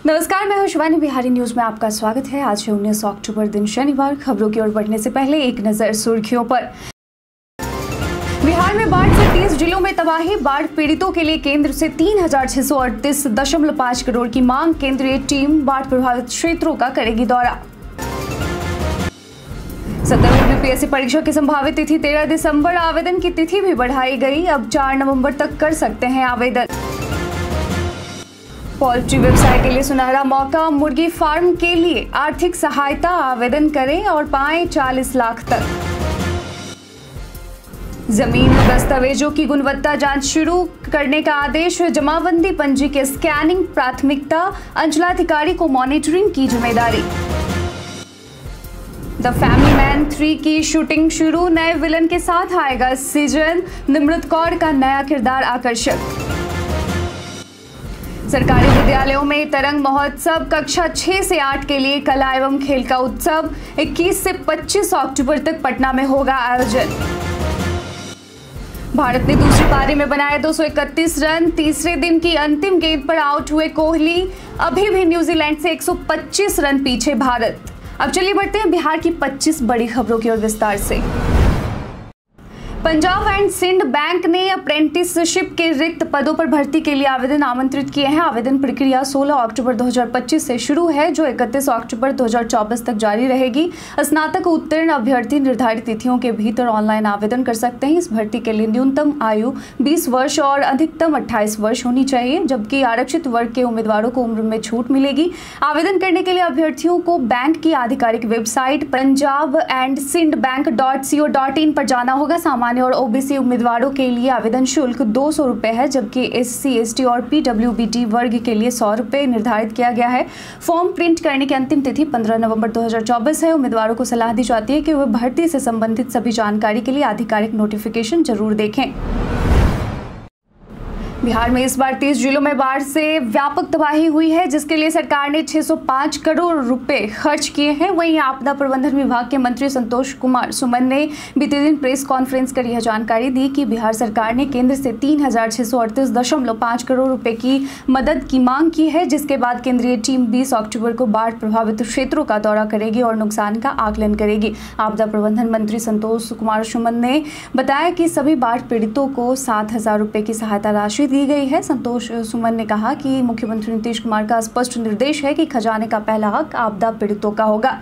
नमस्कार, मैं हूं शिवानी। बिहारी न्यूज में आपका स्वागत है। आज है 19 अक्टूबर दिन शनिवार। खबरों की ओर बढ़ने से पहले एक नजर सुर्खियों पर। बिहार में बाढ़ से 30 जिलों में तबाही। बाढ़ पीड़ितों के लिए केंद्र से 3638.5 करोड़ की मांग। केंद्रीय टीम बाढ़ प्रभावित क्षेत्रों का करेगी दौरा। 17वीं बीपीएससी परीक्षा की संभावित तिथि 13 दिसंबर। आवेदन की तिथि भी बढ़ाई गई। अब 4 नवंबर तक कर सकते हैं आवेदन। पोल्ट्री व्यवसाय के लिए सुनहरा मौका। मुर्गी फार्म के लिए आर्थिक सहायता आवेदन करें और पाएं 40 लाख तक। जमीन दस्तावेजों की गुणवत्ता जांच शुरू करने का आदेश। जमाबंदी पंजी के स्कैनिंग प्राथमिकता। अंचलाधिकारी को मॉनिटरिंग की जिम्मेदारी। द फैमिली मैन 3 की शूटिंग शुरू। नए विलन के साथ आएगा सीजन। निमृत कौर का नया किरदार आकर्षक। सरकारी विद्यालयों में तरंग महोत्सव। कक्षा 6 से 8 के लिए कला एवं खेल का उत्सव। 21 से 25 अक्टूबर तक पटना में होगा आयोजन। भारत ने दूसरी पारी में बनाए 231 रन। तीसरे दिन की अंतिम गेंद पर आउट हुए कोहली। अभी भी न्यूजीलैंड से 125 रन पीछे भारत। अब चलिए बढ़ते हैं बिहार की 25 बड़ी खबरों की ओर विस्तार से। पंजाब एंड सिंध बैंक ने अप्रेंटिसशिप के रिक्त पदों पर भर्ती के लिए आवेदन आमंत्रित किए हैं। आवेदन प्रक्रिया 16 अक्टूबर 2025 से शुरू है, जो 31 अक्टूबर 2024 तक जारी रहेगी। स्नातक उत्तीर्ण अभ्यर्थी निर्धारित तिथियों के भीतर ऑनलाइन आवेदन कर सकते हैं। इस भर्ती के लिए न्यूनतम आयु 20 वर्ष और अधिकतम 28 वर्ष होनी चाहिए, जबकि आरक्षित वर्ग के उम्मीदवारों को उम्र में छूट मिलेगी। आवेदन करने के लिए अभ्यर्थियों को बैंक की आधिकारिक वेबसाइट punjabandsindhbank.co.in पर जाना होगा। सामान्य और ओबीसी उम्मीदवारों के लिए आवेदन शुल्क 200 रुपए है, जबकि एससी, एसटी और पीडब्ल्यूबीडी वर्ग के लिए 100 रुपए निर्धारित किया गया है। फॉर्म प्रिंट करने की अंतिम तिथि 15 नवंबर 2024 है। उम्मीदवारों को सलाह दी जाती है कि वे भर्ती से संबंधित सभी जानकारी के लिए आधिकारिक नोटिफिकेशन जरूर देखें। बिहार में इस बार 30 जिलों में बाढ़ से व्यापक तबाही हुई है, जिसके लिए सरकार ने 605 करोड़ रुपए खर्च किए हैं। वहीं आपदा प्रबंधन विभाग के मंत्री संतोष कुमार सुमन ने बीते दिन प्रेस कॉन्फ्रेंस कर यह जानकारी दी कि बिहार सरकार ने केंद्र से 3638.5 करोड़ रुपए की मदद की मांग की है, जिसके बाद केंद्रीय टीम 20 अक्टूबर को बाढ़ प्रभावित क्षेत्रों का दौरा करेगी और नुकसान का आकलन करेगी। आपदा प्रबंधन मंत्री संतोष कुमार सुमन ने बताया कि सभी बाढ़ पीड़ितों को 7,000 रुपए की सहायता राशि दी गई है। संतोष सुमन ने कहा कि मुख्यमंत्री नीतीश कुमार का स्पष्ट निर्देश है कि खजाने का पहला हक आपदा पीड़ितों का होगा।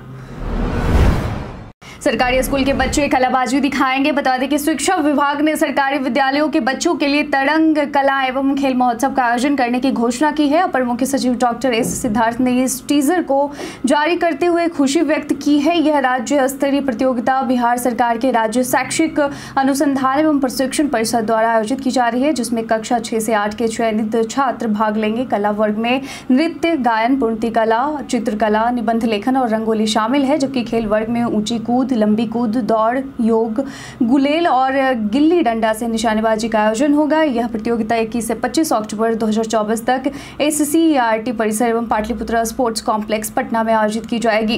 सरकारी स्कूल के बच्चे कलाबाजी दिखाएंगे। बता दें कि शिक्षा विभाग ने सरकारी विद्यालयों के बच्चों के लिए तरंग कला एवं खेल महोत्सव का आयोजन करने की घोषणा की है। अपर मुख्य सचिव डॉक्टर एस सिद्धार्थ ने इस टीजर को जारी करते हुए खुशी व्यक्त की है। यह राज्य स्तरीय प्रतियोगिता बिहार सरकार के राज्य शैक्षिक अनुसंधान एवं प्रशिक्षण परिषद द्वारा आयोजित की जा रही है, जिसमें कक्षा 6 से 8 के चयनित छात्र भाग लेंगे। कला वर्ग में नृत्य, गायन, पूर्ति कला, चित्रकला, निबंध लेखन और रंगोली शामिल है, जबकि खेल वर्ग में ऊंची कूद, लंबी कूद, दौड़, योग, गुलेल और गिल्ली डंडा से निशानेबाजी का आयोजन होगा। यह प्रतियोगिता 21 से 25 अक्टूबर 2024 तक SCERT परिसर एवं पाटलिपुत्र स्पोर्ट्स कॉम्प्लेक्स पटना में आयोजित की जाएगी।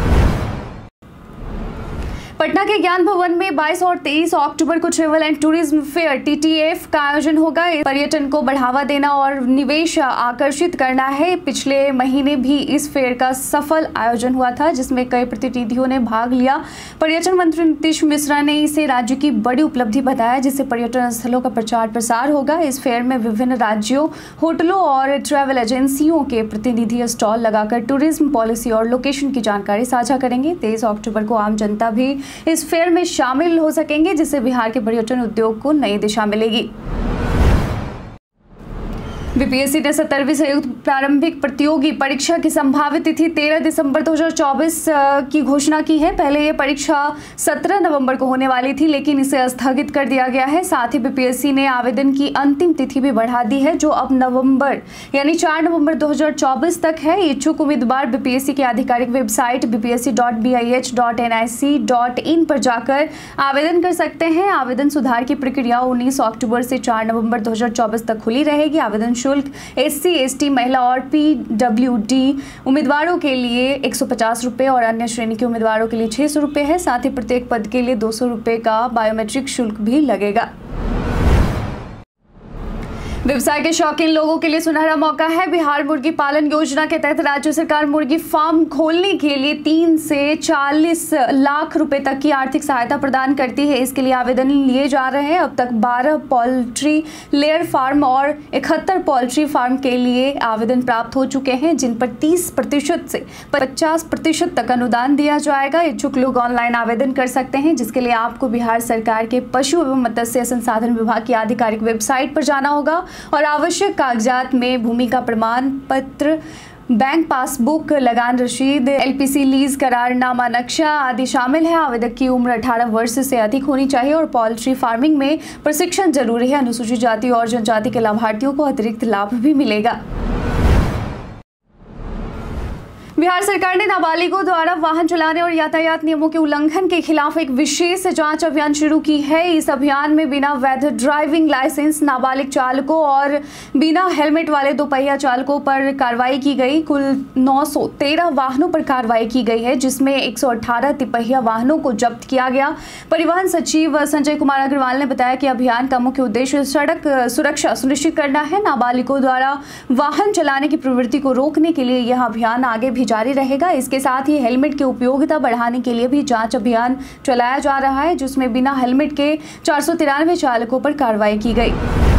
पटना के ज्ञान भवन में 22 और 23 अक्टूबर को travel and tourism fair TTF का आयोजन होगा। पर्यटन को बढ़ावा देना और निवेश आकर्षित करना है। पिछले महीने भी इस फेयर का सफल आयोजन हुआ था, जिसमें कई प्रतिनिधियों ने भाग लिया। पर्यटन मंत्री नीतीश मिश्रा ने इसे राज्य की बड़ी उपलब्धि बताया, जिससे पर्यटन स्थलों का प्रचार प्रसार होगा। इस फेयर में विभिन्न राज्यों, होटलों और ट्रैवल एजेंसियों के प्रतिनिधि स्टॉल लगाकर टूरिज्म पॉलिसी और लोकेशन की जानकारी साझा करेंगे। 23 अक्टूबर को आम जनता भी इस फेयर में शामिल हो सकेंगे, जिससे बिहार के पर्यटन उद्योग को नई दिशा मिलेगी। बीपीएससी ने 17वीं संयुक्त प्रारंभिक प्रतियोगी परीक्षा की संभावित तिथि 13 दिसंबर 2024 की घोषणा की है। पहले यह परीक्षा 17 नवंबर को होने वाली थी, लेकिन इसे स्थगित कर दिया गया है। साथ ही बीपीएससी ने आवेदन की अंतिम तिथि भी बढ़ा दी है, जो अब नवंबर यानी 4 नवंबर 2024 तक है। इच्छुक उम्मीदवार बीपीएससी की आधिकारिक वेबसाइट bpsc.bih.nic.in पर जाकर आवेदन कर सकते हैं। आवेदन सुधार की प्रक्रिया 19 अक्टूबर से 4 नवंबर 2024 तक खुली रहेगी। आवेदन शुल्क SC, ST, महिला और PWD उम्मीदवारों के लिए 150 रुपये और अन्य श्रेणी के उम्मीदवारों के लिए 600 रुपये है। साथ ही प्रत्येक पद के लिए 200 रुपये का बायोमेट्रिक शुल्क भी लगेगा। व्यवसाय के शौकीन लोगों के लिए सुनहरा मौका है। बिहार मुर्गी पालन योजना के तहत राज्य सरकार मुर्गी फार्म खोलने के लिए 3 से 40 लाख रुपए तक की आर्थिक सहायता प्रदान करती है। इसके लिए आवेदन लिए जा रहे हैं। अब तक 12 पोल्ट्री लेयर फार्म और 71 पोल्ट्री फार्म के लिए आवेदन प्राप्त हो चुके हैं, जिन पर 30% से 50% तक अनुदान दिया जाएगा। इच्छुक लोग ऑनलाइन आवेदन कर सकते हैं, जिसके लिए आपको बिहार सरकार के पशु एवं मत्स्य संसाधन विभाग की आधिकारिक वेबसाइट पर जाना होगा और आवश्यक कागजात में भूमि का प्रमाण पत्र, बैंक पासबुक, लगान रसीद, LPC लीज करारनामा, नक्शा आदि शामिल है। आवेदक की उम्र 18 वर्ष से अधिक होनी चाहिए और पोल्ट्री फार्मिंग में प्रशिक्षण जरूरी है। अनुसूचित जाति और जनजाति के लाभार्थियों को अतिरिक्त लाभ भी मिलेगा। बिहार सरकार ने नाबालिगों द्वारा वाहन चलाने और यातायात नियमों के उल्लंघन के खिलाफ एक विशेष जांच अभियान शुरू की है। इस अभियान में बिना वैध ड्राइविंग लाइसेंस नाबालिग चालकों और बिना हेलमेट वाले दोपहिया चालकों पर कार्रवाई की गई। कुल 913 वाहनों पर कार्रवाई की गई है, जिसमें 118 तिपहिया वाहनों को जब्त किया गया। परिवहन सचिव संजय कुमार अग्रवाल ने बताया कि अभियान का मुख्य उद्देश्य सड़क सुरक्षा सुनिश्चित करना है। नाबालिगों द्वारा वाहन चलाने की प्रवृत्ति को रोकने के लिए यह अभियान आगे भी जारी रहेगा। इसके साथ ही हेलमेट की उपयोगिता बढ़ाने के लिए भी जांच अभियान चलाया जा रहा है, जिसमें बिना हेलमेट के 493 चालकों पर कार्रवाई की गई।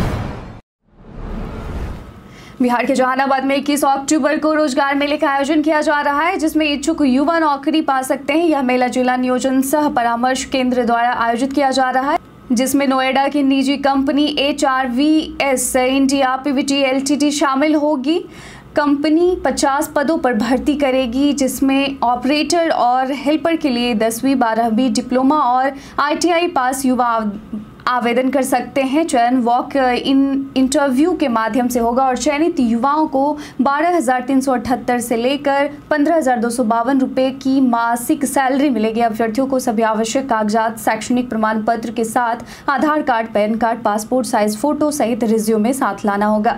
बिहार के जहानाबाद में 21 अक्टूबर को रोजगार मेले का आयोजन किया जा रहा है, जिसमें इच्छुक युवा नौकरी पा सकते हैं। यह मेला जिला नियोजन सह परामर्श केंद्र द्वारा आयोजित किया जा रहा है, जिसमें नोएडा की निजी company HRVS India PVT LTD शामिल होगी। कंपनी 50 पदों पर भर्ती करेगी, जिसमें ऑपरेटर और हेल्पर के लिए 10वीं 12वीं डिप्लोमा और ITI पास युवा आवेदन कर सकते हैं। चयन वॉक इन इंटरव्यू के माध्यम से होगा और चयनित युवाओं को 12,378 से लेकर 15,252 रुपये की मासिक सैलरी मिलेगी। अभ्यर्थियों को सभी आवश्यक कागजात, शैक्षणिक प्रमाण पत्र के साथ Aadhaar card, PAN card, passport size photo सहित रिज्यूमे साथ लाना होगा।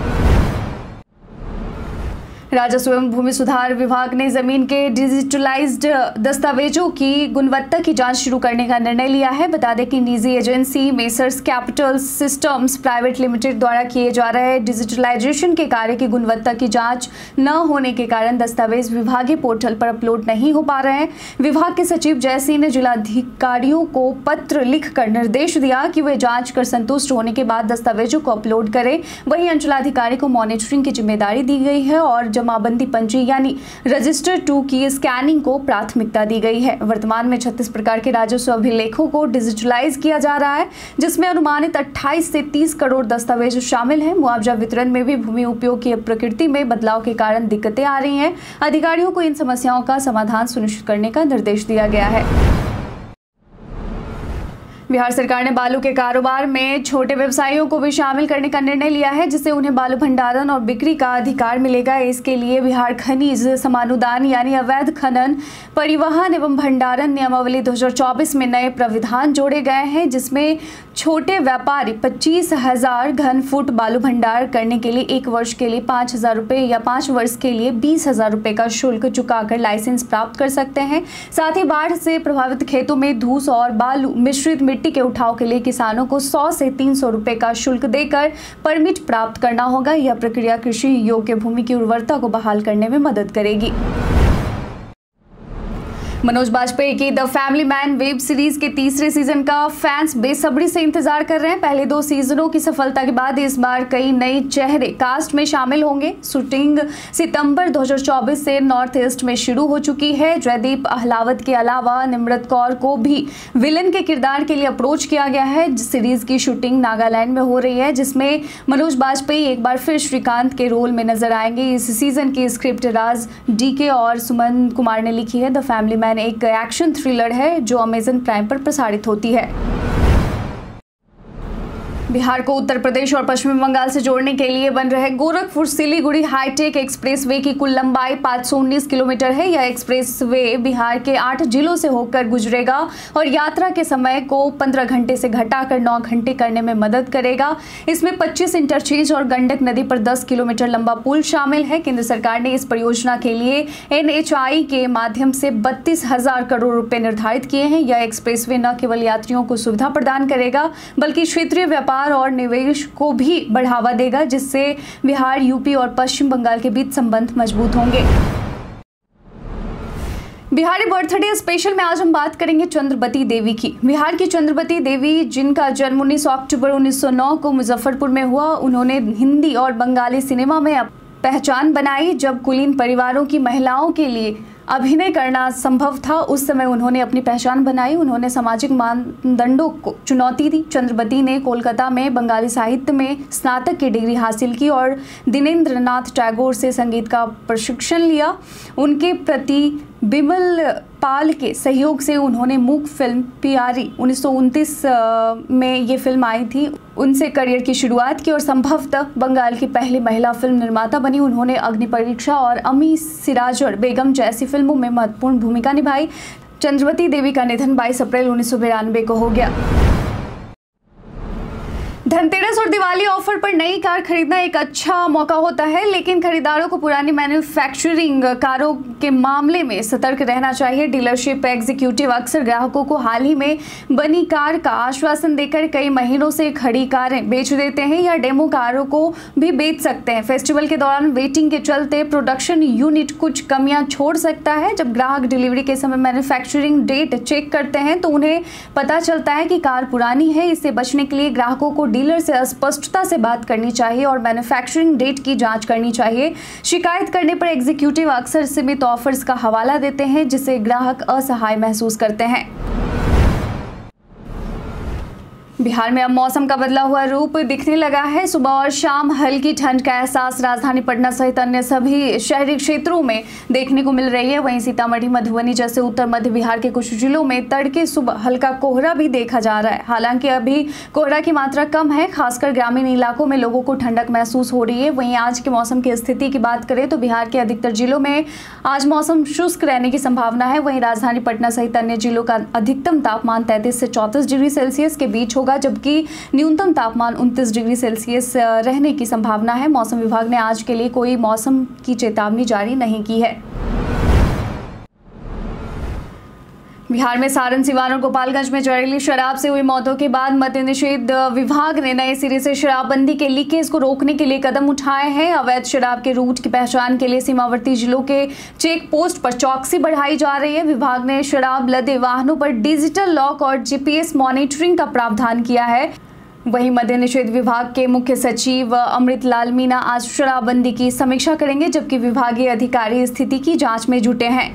राजस्व एवं भूमि सुधार विभाग ने जमीन के डिजिटलाइज्ड दस्तावेजों की गुणवत्ता की जांच शुरू करने का निर्णय लिया है। बता दें कि निजी agency messrs capital systems private limited द्वारा किए जा रहे डिजिटलाइजेशन के कार्य की गुणवत्ता की जांच न होने के कारण दस्तावेज विभागीय पोर्टल पर अपलोड नहीं हो पा रहे हैं। विभाग के सचिव जय सिंह ने जिलाधिकारियों को पत्र लिखकर निर्देश दिया कि वे जांच कर संतुष्ट होने के बाद दस्तावेजों को अपलोड करें। वहीं अंचलाधिकारी को मॉनिटरिंग की जिम्मेदारी दी गई है और जमाबंदी पंजी यानी रजिस्टर 2 की स्कैनिंग को प्राथमिकता दी गई है। वर्तमान में 36 प्रकार के राजस्व अभिलेखों को डिजिटलाइज किया जा रहा है, जिसमें अनुमानित 28 से 30 करोड़ दस्तावेज शामिल हैं। मुआवजा वितरण में भी भूमि उपयोग की प्रकृति में बदलाव के कारण दिक्कतें आ रही हैं। अधिकारियों को इन समस्याओं का समाधान सुनिश्चित करने का निर्देश दिया गया है। बिहार सरकार ने बालू के कारोबार में छोटे व्यवसायियों को भी शामिल करने का निर्णय लिया है, जिससे उन्हें बालू भंडारण और बिक्री का अधिकार मिलेगा। इसके लिए बिहार खनिज समानुदान यानी अवैध खनन, परिवहन एवं भंडारण नियमावली 2024 में नए प्राविधान जोड़े गए हैं, जिसमें छोटे व्यापारी 25,000 घन फुट बालू भंडार करने के लिए 1 वर्ष के लिए 5,000 रुपये या 5 वर्ष के लिए 20,000 रुपये का शुल्क चुकाकर लाइसेंस प्राप्त कर सकते हैं। साथ ही बाढ़ से प्रभावित खेतों में धूस और बालू मिश्रित मिट्टी के उठाव के लिए किसानों को 100 से 300 रुपए का शुल्क देकर परमिट प्राप्त करना होगा। यह प्रक्रिया कृषि योग्य भूमि की उर्वरता को बहाल करने में मदद करेगी। मनोज बाजपेयी की the family man web series के तीसरे सीजन का फैंस बेसब्री से इंतजार कर रहे हैं। पहले 2 सीजनों की सफलता के बाद इस बार कई नए चेहरे कास्ट में शामिल होंगे। शूटिंग सितंबर 2024 से नॉर्थ ईस्ट में शुरू हो चुकी है। जयदीप अहलावत के अलावा निम्रत कौर को भी विलन के किरदार के लिए अप्रोच किया गया है। सीरीज की शूटिंग नागालैंड में हो रही है, जिसमें मनोज बाजपेयी एक बार फिर श्रीकांत के रोल में नजर आएंगे। इस सीजन की स्क्रिप्ट राज DK और सुमन कुमार ने लिखी है। द फैमिली मैन एक एक्शन थ्रिलर है जो अमेज़न प्राइम पर प्रसारित होती है। बिहार को उत्तर प्रदेश और पश्चिम बंगाल से जोड़ने के लिए बन रहे गोरखपुर सिलीगुड़ी हाईटेक एक्सप्रेसवे की कुल लंबाई 519 किलोमीटर है। यह एक्सप्रेसवे बिहार के 8 जिलों से होकर गुजरेगा और यात्रा के समय को 15 घंटे से घटाकर 9 घंटे करने में मदद करेगा। इसमें 25 इंटरचेंज और गंडक नदी पर 10 किलोमीटर लंबा पुल शामिल है। केंद्र सरकार ने इस परियोजना के लिए NHAI के माध्यम से 32,000 करोड़ रुपए निर्धारित किए हैं। यह एक्सप्रेसवे न केवल यात्रियों को सुविधा प्रदान करेगा, बल्कि क्षेत्रीय व्यापार रोजगार और निवेश को भी बढ़ावा देगा, जिससे बिहार, यूपी और पश्चिम बंगाल के बीच संबंध मजबूत होंगे। बिहारी बर्थडे स्पेशल में आज हम बात करेंगे चंद्रवती देवी की। बिहार की चंद्रवती देवी, जिनका जन्म 19 अक्टूबर 1909 को मुजफ्फरपुर में हुआ, उन्होंने हिंदी और बंगाली सिनेमा में पहचान बनाई। जब कुलीन परिवारों की महिलाओं के लिए अभिनय करना संभव था, उस समय उन्होंने अपनी पहचान बनाई। उन्होंने सामाजिक मानदंडों को चुनौती दी। चंद्रवती ने कोलकाता में बंगाली साहित्य में स्नातक की डिग्री हासिल की और दिनेंद्र नाथ टैगोर से संगीत का प्रशिक्षण लिया। उनके प्रति बिमल पाल के सहयोग से उन्होंने मूक फिल्म प्यारी 1929 में ये फिल्म आई थी, उनसे करियर की शुरुआत की और संभवतः बंगाल की पहली महिला फिल्म निर्माता बनी। उन्होंने अग्नि परीक्षा और अमी सिराजुर बेगम जैसी फिल्मों में महत्वपूर्ण भूमिका निभाई। चंद्रवती देवी का निधन 22 अप्रैल 1992 को हो गया। धनतेरस और दिवाली ऑफर पर नई कार खरीदना एक अच्छा मौका होता है, लेकिन खरीदारों को पुरानी मैन्युफैक्चरिंग कारों के मामले में सतर्क रहना चाहिए। डीलरशिप एग्जीक्यूटिव अक्सर ग्राहकों को हाल ही में बनी कार का आश्वासन देकर कई महीनों से खड़ी कारें बेच देते हैं या डेमो कारों को भी बेच सकते हैं। फेस्टिवल के दौरान वेटिंग के चलते प्रोडक्शन यूनिट कुछ कमियां छोड़ सकता है। जब ग्राहक डिलीवरी के समय मैन्युफैक्चरिंग डेट चेक करते हैं तो उन्हें पता चलता है कि कार पुरानी है। इससे बचने के लिए ग्राहकों को डीलर से स्पष्टता से बात करनी चाहिए और मैन्युफैक्चरिंग डेट की जांच करनी चाहिए। शिकायत करने पर एग्जीक्यूटिव अक्सर सीमित ऑफर्स का हवाला देते हैं, जिससे ग्राहक असहाय महसूस करते हैं। बिहार में अब मौसम का बदला हुआ रूप दिखने लगा है। सुबह और शाम हल्की ठंड का एहसास राजधानी पटना सहित अन्य सभी शहरी क्षेत्रों में देखने को मिल रही है। वहीं सीतामढ़ी, मधुबनी जैसे उत्तर मध्य बिहार के कुछ जिलों में तड़के सुबह हल्का कोहरा भी देखा जा रहा है। हालांकि अभी कोहरा की मात्रा कम है, खासकर ग्रामीण इलाकों में लोगों को ठंडक महसूस हो रही है। वहीं आज के मौसम की स्थिति की बात करें तो बिहार के अधिकतर जिलों में आज मौसम शुष्क रहने की संभावना है। वहीं राजधानी पटना सहित अन्य जिलों का अधिकतम तापमान 33 से 34 डिग्री सेल्सियस के बीच होगा, जबकि न्यूनतम तापमान 29 डिग्री सेल्सियस रहने की संभावना है। मौसम विभाग ने आज के लिए कोई मौसम की चेतावनी जारी नहीं की है। बिहार में सारण, सिवान और गोपालगंज में जहरीली शराब से हुई मौतों के बाद मद्य निषेध विभाग ने नए सिरे से शराबबंदी के लीकेज को रोकने के लिए कदम उठाए हैं। अवैध शराब के रूट की पहचान के लिए सीमावर्ती जिलों के चेक पोस्ट पर चौकसी बढ़ाई जा रही है। विभाग ने शराब लदे वाहनों पर डिजिटल लॉक और जीपीएस मॉनिटरिंग का प्रावधान किया है। वहीं मद्य निषेध विभाग के मुख्य सचिव अमृत लाल मीना आज शराबबंदी की समीक्षा करेंगे, जबकि विभागीय अधिकारी स्थिति की जांच में जुटे हैं।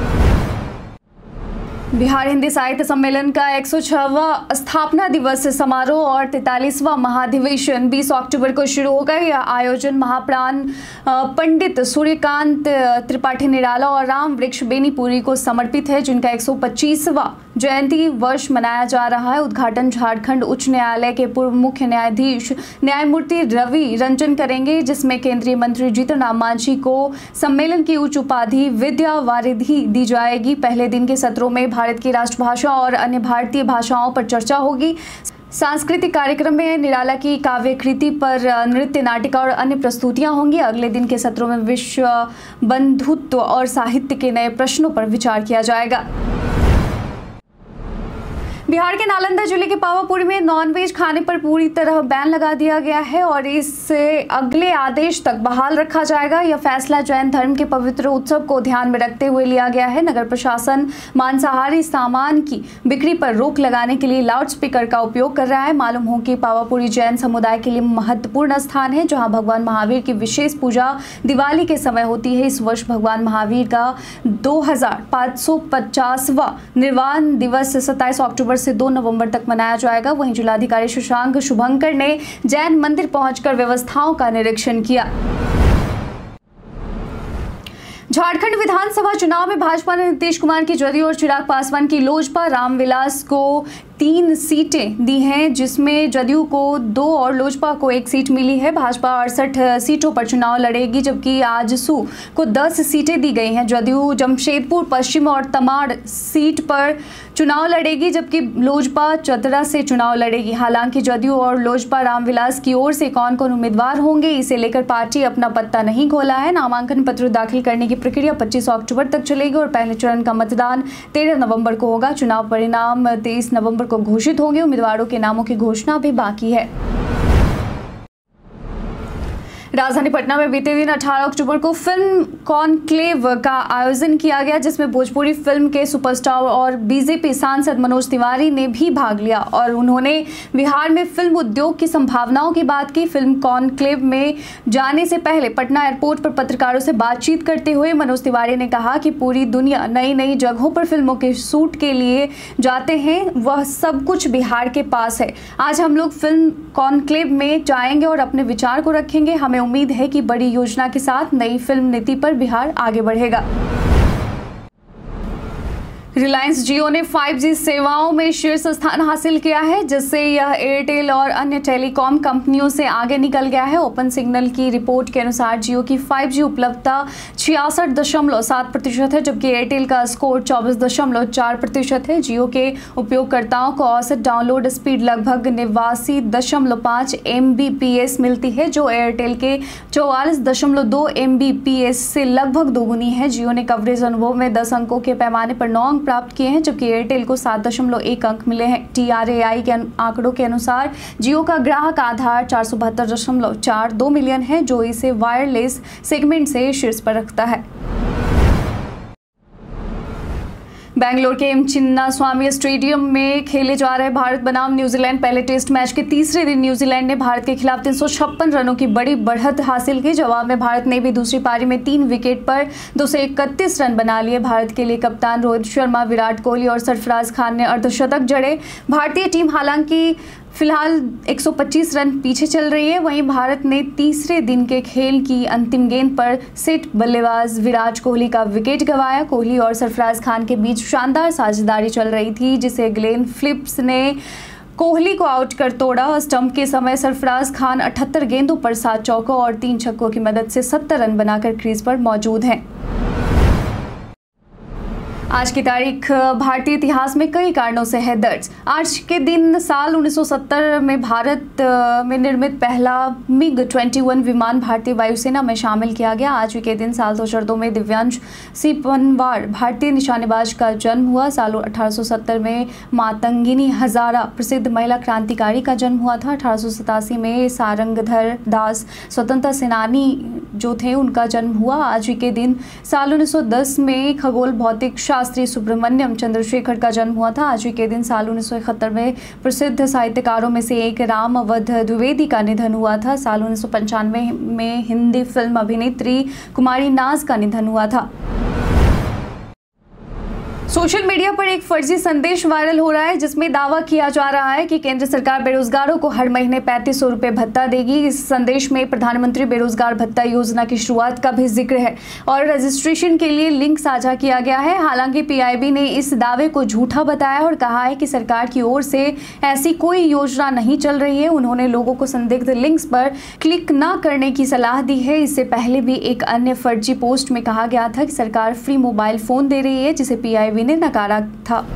बिहार हिंदी साहित्य सम्मेलन का 106वां स्थापना दिवस समारोह और 43वां महाधिवेशन 20 अक्टूबर को शुरू होगा। यह आयोजन महाप्राण पंडित सूर्यकांत त्रिपाठी निराला और राम वृक्ष बेनीपुरी को समर्पित है, जिनका 125वां जयंती वर्ष मनाया जा रहा है। उद्घाटन झारखंड उच्च न्यायालय के पूर्व मुख्य न्यायाधीश न्यायमूर्ति रवि रंजन करेंगे, जिसमें केंद्रीय मंत्री जीतन राम मांझी को सम्मेलन की उच्च उपाधि विद्या वारिधि दी जाएगी। पहले दिन के सत्रों में भारत की राष्ट्रभाषा और अन्य भारतीय भाषाओं पर चर्चा होगी। सांस्कृतिक कार्यक्रम में निराला की काव्य कृति पर नृत्य, नाटिका और अन्य प्रस्तुतियां होंगी। अगले दिन के सत्रों में विश्व बंधुत्व और साहित्य के नए प्रश्नों पर विचार किया जाएगा। बिहार के नालंदा जिले के पावापुरी में नॉनवेज खाने पर पूरी तरह बैन लगा दिया गया है और इसे अगले आदेश तक बहाल रखा जाएगा। यह फैसला जैन धर्म के पवित्र उत्सव को ध्यान में रखते हुए लिया गया है। नगर प्रशासन मांसाहारी सामान की बिक्री पर रोक लगाने के लिए लाउडस्पीकर का उपयोग कर रहा है। मालूम हो कि पावापुरी जैन समुदाय के लिए महत्वपूर्ण स्थान है, जहां भगवान महावीर की विशेष पूजा दिवाली के समय होती है। इस वर्ष भगवान महावीर का 2550वां निर्वाण दिवस 27 अक्टूबर से 2 नवंबर तक मनाया जाएगा। वहीं जिलाधिकारी शशांक शुभंकर ने जैन मंदिर पहुंचकर व्यवस्थाओं का निरीक्षण किया। झारखंड विधानसभा चुनाव में भाजपा ने नीतीश कुमार की जदयू और चिराग पासवान की लोजपा रामविलास को 3 सीटें दी हैं, जिसमें जदयू को 2 और लोजपा को 1 सीट मिली है। भाजपा 68 सीटों पर चुनाव लड़ेगी, जबकि आजसू को 10 सीटें दी गई हैं। जदयू जमशेदपुर पश्चिम और तमाड़ सीट पर चुनाव लड़ेगी, जबकि लोजपा चतरा से चुनाव लड़ेगी। हालांकि जदयू और लोजपा रामविलास की ओर से कौन कौन उम्मीदवार होंगे, इसे लेकर पार्टी अपना पत्ता नहीं खोला है। नामांकन पत्र दाखिल करने की प्रक्रिया 25 अक्टूबर तक चलेगी और पहले चरण का मतदान 13 नवंबर को होगा। चुनाव परिणाम 23 नवंबर को घोषित होंगे। उम्मीदवारों के नामों की घोषणा भी बाकी है। राजधानी पटना में बीते दिन 18 अक्टूबर को फिल्म कॉन्क्लेव का आयोजन किया गया, जिसमें भोजपुरी फिल्म के सुपरस्टार और बीजेपी सांसद मनोज तिवारी ने भी भाग लिया और उन्होंने बिहार में फिल्म उद्योग की संभावनाओं की बात की। फिल्म कॉन्क्लेव में जाने से पहले पटना एयरपोर्ट पर पत्रकारों से बातचीत करते हुए मनोज तिवारी ने कहा कि पूरी दुनिया नई नई जगहों पर फिल्मों के शूट के लिए जाते हैं, वह सब कुछ बिहार के पास है। आज हम लोग फिल्म कॉन्क्लेव में जाएंगे और अपने विचार को रखेंगे। हमें उम्मीद है कि बड़ी योजना के साथ नई फिल्म नीति पर बिहार आगे बढ़ेगा। रिलायंस जियो ने 5G सेवाओं में शीर्ष स्थान हासिल किया है, जिससे यह एयरटेल और अन्य टेलीकॉम कंपनियों से आगे निकल गया है। ओपन सिग्नल की रिपोर्ट के अनुसार जियो की 5G उपलब्धता 66.7% है, जबकि एयरटेल का स्कोर 24.4% है। जियो के उपयोगकर्ताओं को औसत डाउनलोड स्पीड लगभग 89.5 Mbps मिलती है, जो एयरटेल के 44.2 Mbps से लगभग दोगुनी है। जियो ने कवरेज अनुभव में 10 अंकों के पैमाने पर 9 अंक प्राप्त किए हैं, जबकि एयरटेल को 7.1 अंक मिले हैं। TRAI के आंकड़ों के अनुसार जियो का ग्राहक आधार 472.42 मिलियन है, जो इसे वायरलेस सेगमेंट से शीर्ष पर रखता है। बेंगलोर के एम चिन्नास्वामी स्टेडियम में खेले जा रहे भारत बनाम न्यूजीलैंड पहले टेस्ट मैच के तीसरे दिन न्यूजीलैंड ने भारत के खिलाफ 356 रनों की बड़ी बढ़त हासिल की। जवाब में भारत ने भी दूसरी पारी में 3 विकेट पर 231 रन बना लिए। भारत के लिए कप्तान रोहित शर्मा, विराट कोहली और सरफराज खान ने अर्धशतक जड़े। भारतीय टीम हालांकि फिलहाल 125 रन पीछे चल रही है। वहीं भारत ने तीसरे दिन के खेल की अंतिम गेंद पर सेट बल्लेबाज विराट कोहली का विकेट गंवाया। कोहली और सरफराज खान के बीच शानदार साझेदारी चल रही थी, जिसे ग्लेन फिलिप्स ने कोहली को आउट कर तोड़ा। स्टंप के समय सरफराज खान 78 गेंदों पर 7 चौकों और 3 छक्कों की मदद से 70 रन बनाकर क्रीज पर मौजूद हैं। आज की तारीख भारतीय इतिहास में कई कारणों से है दर्ज। आज के दिन साल 1970 में भारत में निर्मित पहला MiG-21 विमान भारतीय वायुसेना में शामिल किया गया। आज के दिन साल 2002 में दिव्यांश सिपनवार भारतीय निशानेबाज का जन्म हुआ। साल 1870 में मातंगिनी हजारा प्रसिद्ध महिला क्रांतिकारी का जन्म हुआ था। 1887 में सारंगधर दास स्वतंत्रता सेनानी जो थे, उनका जन्म हुआ। आज के दिन साल 1910 में खगोल भौतिक शास्त्री सुब्रमण्यम चंद्रशेखर का जन्म हुआ था। आज के दिन साल 1971 में प्रसिद्ध साहित्यकारों में से एक रामावध द्विवेदी का निधन हुआ था। साल 1995 में हिंदी फिल्म अभिनेत्री कुमारी नाज का निधन हुआ था। सोशल मीडिया पर एक फर्जी संदेश वायरल हो रहा है, जिसमें दावा किया जा रहा है कि केंद्र सरकार बेरोजगारों को हर महीने 3500 रुपये भत्ता देगी। इस संदेश में प्रधानमंत्री बेरोजगार भत्ता योजना की शुरुआत का भी जिक्र है और रजिस्ट्रेशन के लिए लिंक साझा किया गया है। हालांकि PIB ने इस दावे को झूठा बताया और कहा है कि सरकार की ओर से ऐसी कोई योजना नहीं चल रही है। उन्होंने लोगों को संदिग्ध लिंक्स पर क्लिक न करने की सलाह दी है। इससे पहले भी एक अन्य फर्जी पोस्ट में कहा गया था कि सरकार फ्री मोबाइल फोन दे रही है, जिसे PIB ने नकारा था।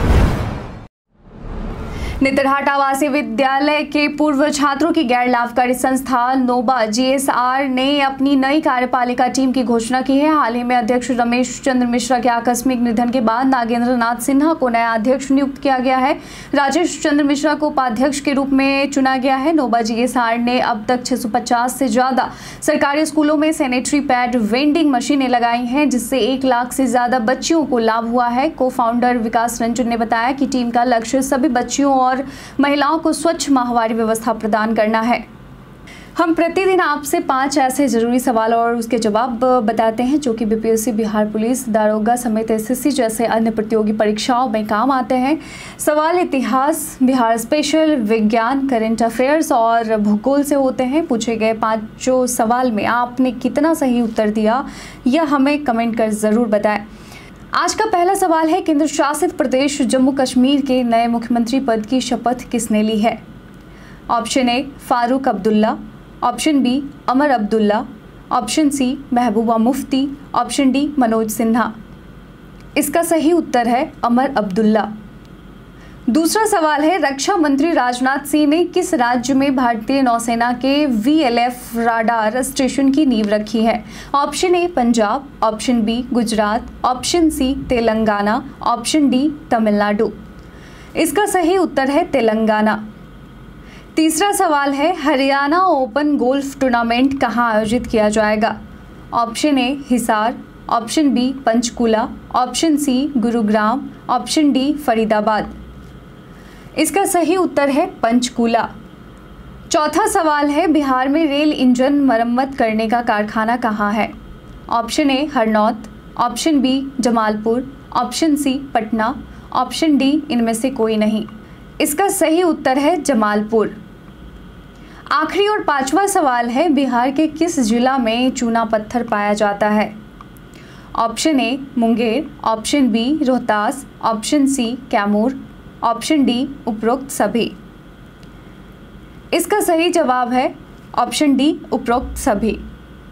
नेतरहाट आवासीय विद्यालय के पूर्व छात्रों की गैर लाभकारी संस्था नोबा GSR ने अपनी नई कार्यपालिका टीम की घोषणा की है। हाल ही में अध्यक्ष रमेश चंद्र मिश्रा के आकस्मिक निधन के बाद नागेंद्र नाथ सिन्हा को नया अध्यक्ष नियुक्त किया गया है। राजेश चंद्र मिश्रा को उपाध्यक्ष के रूप में चुना गया है। नोबा GSR ने अब तक 650 से ज्यादा सरकारी स्कूलों में सैनिटरी पैड वेंडिंग मशीनें लगाई हैं, जिससे 1 लाख से ज्यादा बच्चियों को लाभ हुआ है। को फाउंडर विकास रंजन ने बताया कि टीम का लक्ष्य सभी बच्चियों और महिलाओं को स्वच्छ माहवारी व्यवस्था प्रदान करना है। हम प्रतिदिन आपसे 5 ऐसे जरूरी सवाल और उसके जवाब बताते हैं, जो कि BPSC, बिहार पुलिस, दारोगा समेत SSC जैसे अन्य प्रतियोगी परीक्षाओं में काम आते हैं। सवाल इतिहास, बिहार स्पेशल, विज्ञान, करंट अफेयर्स और भूगोल से होते हैं। पूछे गए 5 सवाल में आपने कितना सही उत्तर दिया, यह हमें कमेंट कर ज़रूर बताएं। आज का पहला सवाल है, केंद्र शासित प्रदेश जम्मू कश्मीर के नए मुख्यमंत्री पद की शपथ किसने ली है? Option A Farooq Abdullah, option B Omar Abdullah, option C Mehbooba Mufti, option D Manoj Sinha. इसका सही उत्तर है अमर अब्दुल्ला। दूसरा सवाल है, रक्षा मंत्री राजनाथ सिंह ने किस राज्य में भारतीय नौसेना के VLF राडार स्टेशन की नींव रखी है? Option A Punjab, option B Gujarat, option C Telangana, option D Tamil Nadu. इसका सही उत्तर है तेलंगाना। तीसरा सवाल है, हरियाणा ओपन गोल्फ टूर्नामेंट कहाँ आयोजित किया जाएगा? Option A Hisar, option B Panchkula, option C Gurugram, option D Faridabad. इसका सही उत्तर है पंचकुला। चौथा सवाल है, बिहार में रेल इंजन मरम्मत करने का कारखाना कहाँ है? Option A Harnaut, option B Jamalpur, option C Patna, option D इनमें से कोई नहीं। इसका सही उत्तर है जमालपुर। आखिरी और पांचवा सवाल है, बिहार के किस जिला में चूना पत्थर पाया जाता है? Option A Munger, option B Rohtas, option C Kaimur, option D उपरोक्त सभी। इसका सही जवाब है ऑप्शन डी उपरोक्त सभी।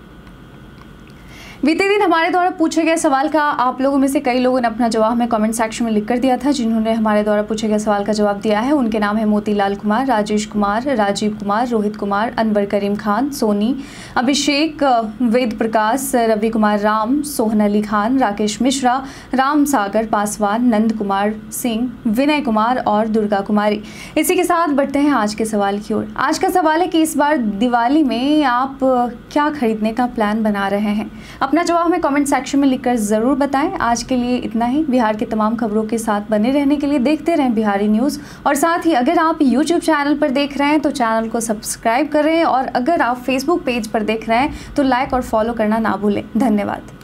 बीते दिन हमारे द्वारा पूछे गए सवाल का आप लोगों में से कई लोगों ने अपना जवाब हमें कमेंट सेक्शन में लिख कर दिया था। जिन्होंने हमारे द्वारा पूछे गए सवाल का जवाब दिया है उनके नाम है मोतीलाल कुमार, राजेश कुमार, राजीव कुमार, रोहित कुमार, अनवर करीम खान, सोनी, अभिषेक, वेद प्रकाश, रवि कुमार राम, सोहन अली खान, राकेश मिश्रा, राम सागर पासवान, नंद कुमार सिंह, विनय कुमार और दुर्गा कुमारी। इसी के साथ बढ़ते हैं आज के सवाल की ओर। आज का सवाल है कि इस बार दिवाली में आप क्या खरीदने का प्लान बना रहे हैं? अपना जवाब हमें कमेंट सेक्शन में लिखकर ज़रूर बताएं। आज के लिए इतना ही। बिहार के तमाम खबरों के साथ बने रहने के लिए देखते रहें बिहारी न्यूज़। और साथ ही अगर आप YouTube चैनल पर देख रहे हैं तो चैनल को सब्सक्राइब करें, और अगर आप Facebook पेज पर देख रहे हैं तो लाइक और फॉलो करना ना भूलें। धन्यवाद।